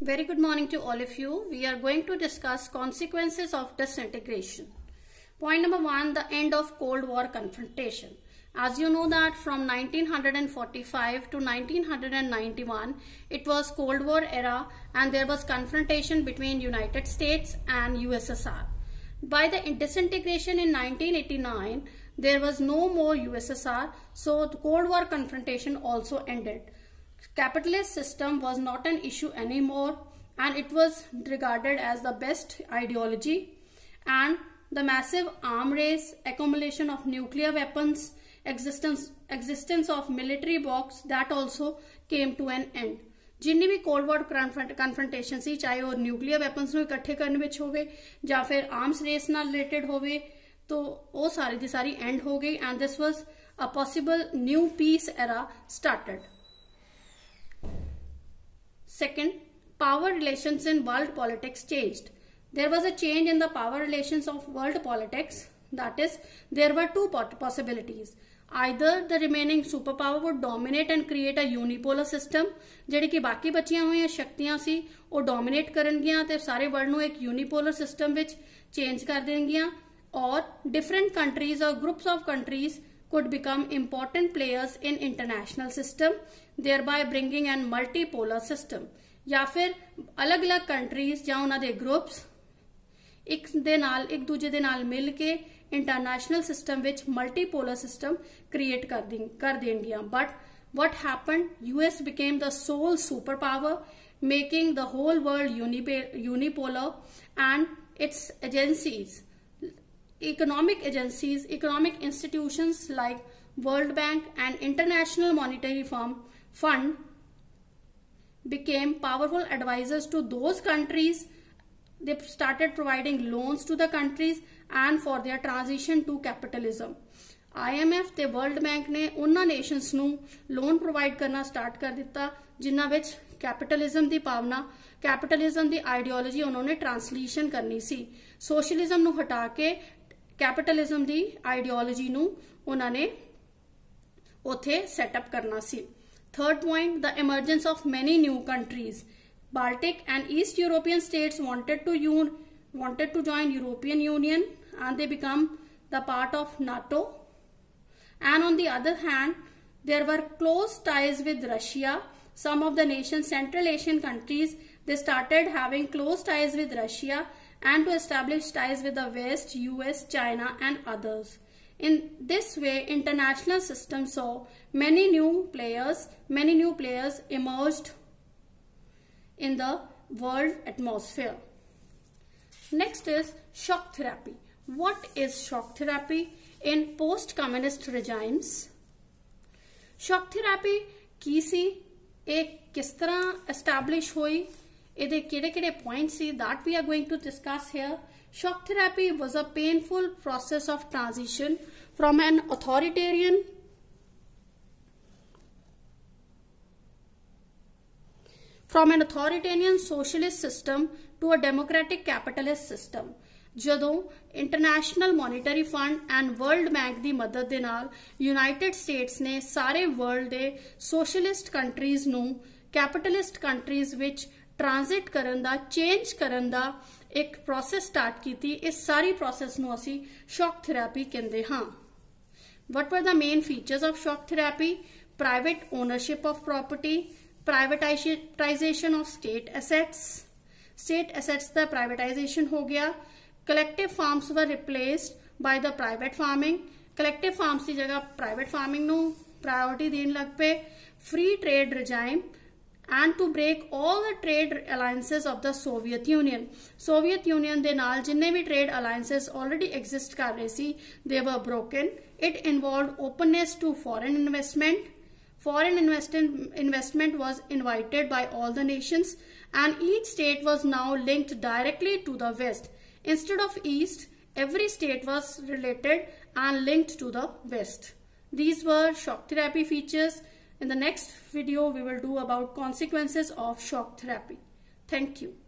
Very good morning to all of you. We are going to discuss consequences of disintegration. Point number 1, the end of Cold War confrontation. As you know that from 1945 to 1991, it was Cold War era and there was confrontation between United States and USSR. By the disintegration in 1989, there was no more USSR, so the Cold War confrontation also ended. Capitalist system was not an issue anymore and it was regarded as the best ideology, and the massive arm race, accumulation of nuclear weapons, existence of military blocks, that also came to an end. जिन्नी भी cold war confrontation सी, चाहे वो nuclear weapons ਨੂੰ ਇਕੱਠੇ ਕਰਨ ਵਿੱਚ ਹੋਵੇ ਜਾਂ ਫਿਰ ਆਰਮਸ ਰੇਸ ਨਾਲ ਰਿਲੇਟਡ ਹੋਵੇ, तो वो सारी दी सारी एंड हो गई and this was a possible new peace era started. Second, power relations in world politics changed. There was a change in the power relations of world politics. That is, there were two possibilities. Either the remaining superpower would dominate and create a unipolar system, ਜਿਹੜੀ ਕਿ ਬਾਕੀ ਬਚੀਆਂ ਹੋਈਆਂ ਸ਼ਕਤੀਆਂ ਸੀ ਉਹ dominate ਕਰਨਗੀਆਂ ਤੇ ਸਾਰੇ ਵਰਲਡ ਨੂੰ ਇੱਕ यूनिपोलर सिस्टम ਵਿੱਚ ਚੇਂਜ ਕਰ ਦੇਣਗੀਆਂ, or different countries or groups of countries could become important players in international system, thereby bringing an multipolar system. या फिर अलग-अलग countries ਜਾਂ ਉਹਨਾਂ ਦੇ groups एक दूजे दे नाल मिल के इंटरनेशनल सिस्टम विच मल्टीपोलर सिस्टम क्रिएट कर देंगियां. But what happened? US became the sole superpower, making the whole world unipolar, and its agencies, economic institutions like World Bank and International Monetary Fund became powerful advisors to those countries. They started providing loans to the countries and for their transition to capitalism. IMF ਤੇ World Bank ने उन्ना nations ਨੂੰ loan provide करना start कर दिता जिन्ना विच capitalism ਦੀ ਭਾਵਨਾ, capitalism ਦੀ ideology उन्होंने translation करनी सी. Socialism ਨੂੰ हटा के capitalism ਦੀ ideology ਨੂੰ उन्होंने उथे set up करना सी. Third point, the emergence of many new countries. Baltic and East European states wanted to join European Union and they become the part of NATO. And on the other hand, there were close ties with Russia. Some of the nation's Central Asian countries, they started having close ties with Russia and to establish ties with the West, US, China and others. In this way, international system saw many new players emerged in the world atmosphere. Next is shock therapy. What is shock therapy in post-communist regimes? Shock therapy की सी, एक किस तरह establish हुई, इधे केड़े points सी, that we are going to discuss here. Shock therapy was a painful process of transition from an authoritarian socialist system to a democratic capitalist system. ਜਦੋਂ International Monetary Fund and World Bank ਦੀ ਮਦਦ ਦੇ ਨਾਲ United States ने ਸਾਰੇ world ਦੇ socialist countries ਨੂੰ capitalist countries ਵਿੱਚ ट्रांजिट ਕਰਨ ਦਾ, ਚੇਂਜ ਕਰਨ ਦਾ ਇੱਕ ਪ੍ਰੋਸੈਸ ਸਟਾਰਟ ਕੀਤੀ. ਇਸ ਸਾਰੀ ਪ੍ਰੋਸੈਸ ਨੂੰ ਅਸੀਂ ਸ਼ੌਕ ਥੈਰੇਪੀ ਕਹਿੰਦੇ ਹਾਂ. What were the main features of shock therapy? Private ownership of property, privatization of state assets. State assets the privatization हो गया. Collective farms were replaced by the private farming. Collective farms की जगह private farming ਨੂੰ priority देन लग पे. Free trade regime and to break all the trade alliances of the Soviet Union. Soviet Union ਦੇ ਨਾਲ जिन्ने भी trade alliances already exist कर रहे सी, they were broken. It involved openness to foreign investment. Foreign investment was invited by all the nations and each state was now linked directly to the West. Instead of East, every state was related and linked to the West. These were shock therapy features. In the next video, we will do about consequences of shock therapy. Thank you.